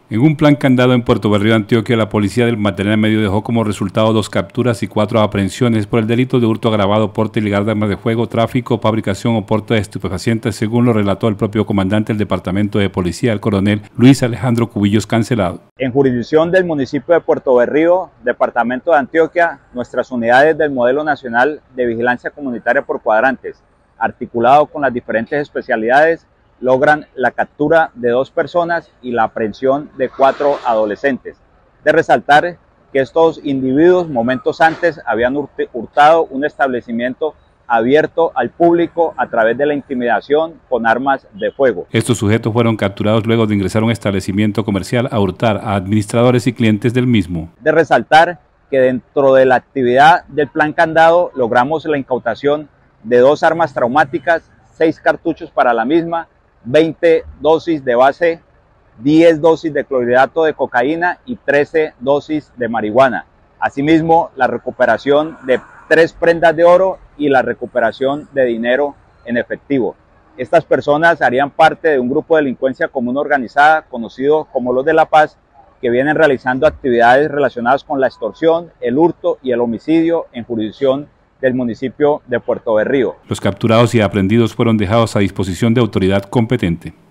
En un plan candado en Puerto Berrío, Antioquia, la policía del Magdalena Medio dejó como resultado 2 capturas y 4 aprehensiones por el delito de hurto agravado, porte ilegal de armas de fuego, tráfico, fabricación o porte de estupefacientes, según lo relató el propio comandante del Departamento de Policía, el coronel Luis Alejandro Cubillos Cancelado. En jurisdicción del municipio de Puerto Berrío, departamento de Antioquia, nuestras unidades del Modelo Nacional de Vigilancia Comunitaria por Cuadrantes, articulado con las diferentes especialidades, logran la captura de 2 personas y la aprehensión de 4 adolescentes. De resaltar que estos individuos momentos antes habían hurtado un establecimiento abierto al público a través de la intimidación con armas de fuego. Estos sujetos fueron capturados luego de ingresar a un establecimiento comercial a hurtar a administradores y clientes del mismo. De resaltar que dentro de la actividad del plan candado logramos la incautación de 2 armas traumáticas, 6 cartuchos para la misma, 20 dosis de base, 10 dosis de clorhidrato de cocaína y 13 dosis de marihuana. Asimismo, la recuperación de 3 prendas de oro y la recuperación de dinero en efectivo. Estas personas harían parte de un grupo de delincuencia común organizada conocido como los de La Paz, que vienen realizando actividades relacionadas con la extorsión, el hurto y el homicidio en jurisdicción del municipio de Puerto Berrío. Los capturados y aprehendidos fueron dejados a disposición de autoridad competente.